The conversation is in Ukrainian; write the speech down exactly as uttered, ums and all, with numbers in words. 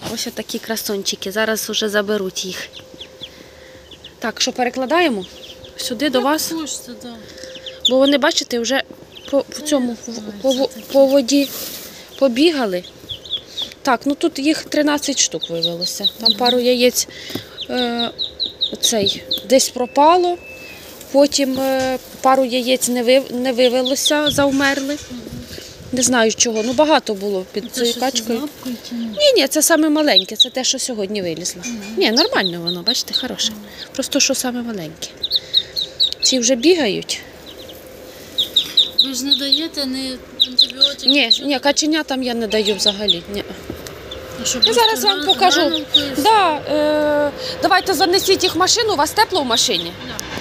Ось такі красончики. Зараз вже заберуть їх. Так, що перекладаємо сюди до вас? Хочеться, да. Бо вони, бачите, вже по, по цьому по, по воді побігали. Так, ну тут їх тринадцять штук вивелося. Там пару яєць е, цей, десь пропало, потім е, пару яєць не, вив, не вивелося, завмерли. Не знаю чого, ну багато було під цією качкою. Ні, ні, це саме маленьке, це те, що сьогодні вилізло. Угу. Ні, нормально воно, бачите, хороше. Угу. Просто що саме маленьке. Ці вже бігають. Ви ж не даєте ні антибіотики? Ні, ні, каченятам я не даю взагалі. Ні. А я зараз вам покажу. Да, е, давайте занесіть їх в машину, у вас тепло в машині? Да.